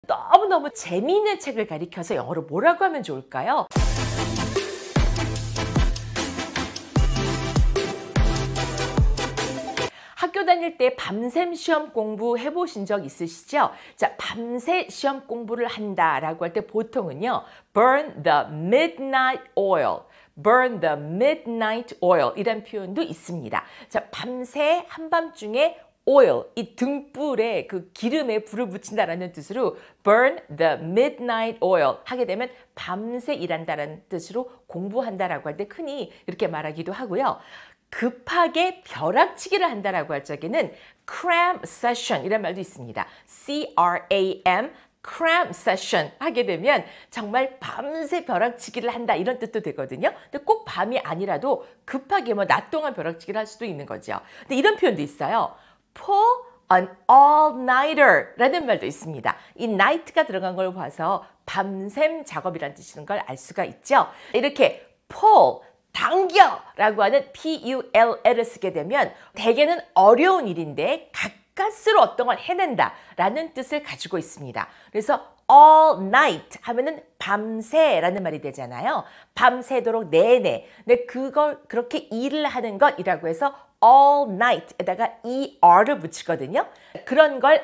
너무너무 재미있는 책을 가리켜서 영어로 뭐라고 하면 좋을까요? 학교 다닐 때 밤샘 시험 공부해 보신 적 있으시죠? 자, 밤새 시험 공부를 한다라고 할 때 보통은요. burn the midnight oil. burn the midnight oil 이란 표현도 있습니다. 자, 밤새 한밤중에 oil, 이 등불에 그 기름에 불을 붙인다라는 뜻으로 burn the midnight oil 하게 되면 밤새 일한다라는 뜻으로 공부한다라고 할 때 흔히 이렇게 말하기도 하고요. 급하게 벼락치기를 한다라고 할 적에는 cram session 이란 말도 있습니다. C-R-A-M cram session 하게 되면 정말 밤새 벼락치기를 한다 이런 뜻도 되거든요. 근데 꼭 밤이 아니라도 급하게 낮 동안 벼락치기를 할 수도 있는 거죠. 근데 이런 표현도 있어요. pull an all-nighter 라는 말도 있습니다. 이 night가 들어간 걸 봐서 밤샘 작업이라는 뜻인 걸 알 수가 있죠. 이렇게 pull 당겨 라고 하는 P-U-L-L을 쓰게 되면 대개는 어려운 일인데 가까스로 어떤 걸 해낸다 라는 뜻을 가지고 있습니다. 그래서 all night 하면은 밤새 라는 말이 되잖아요. 밤새도록 내내. 근데 그걸 그렇게 일을 하는 것이라고 해서 all night에다가 ER를 붙이거든요. 그런 걸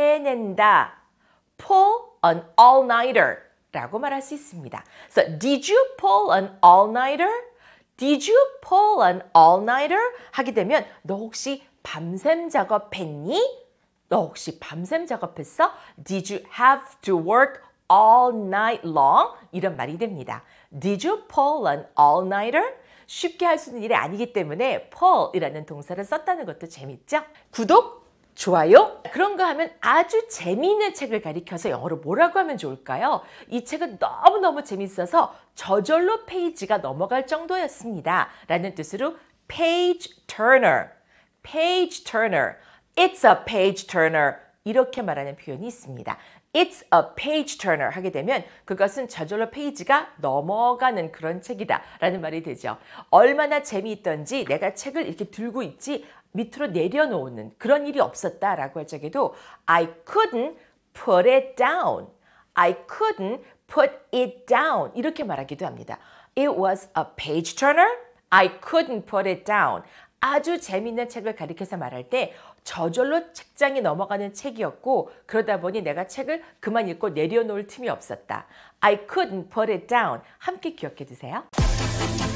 해낸다. pull an all-nighter 라고 말할 수 있습니다. So, did you pull an all-nighter? Did you pull an all-nighter? 하게 되면 너 혹시 밤샘 작업했니? 너 혹시 밤샘 작업했어? Did you have to work all night long? 이런 말이 됩니다. Did you pull an all-nighter? 쉽게 할 수 있는 일이 아니기 때문에 pull이라는 동사를 썼다는 것도 재밌죠? 구독! 좋아요? 그런가 하면 아주 재미있는 책을 가리켜서 영어로 뭐라고 하면 좋을까요? 이 책은 너무너무 재밌어서 저절로 페이지가 넘어갈 정도였습니다. 라는 뜻으로 page turner, page turner, it's a page turner 이렇게 말하는 표현이 있습니다. It's a page turner 하게 되면 그것은 저절로 페이지가 넘어가는 그런 책이다 라는 말이 되죠. 얼마나 재미있던지 내가 책을 이렇게 들고 있지 밑으로 내려놓는 그런 일이 없었다라고 할 적에도 I couldn't put it down. I couldn't put it down. 이렇게 말하기도 합니다. It was a page turner. I couldn't put it down. 아주 재미있는 책을 가리켜서 말할 때 저절로 책장에 넘어가는 책이었고 그러다 보니 내가 책을 그만 읽고 내려놓을 틈이 없었다. I couldn't put it down. 함께 기억해 두세요.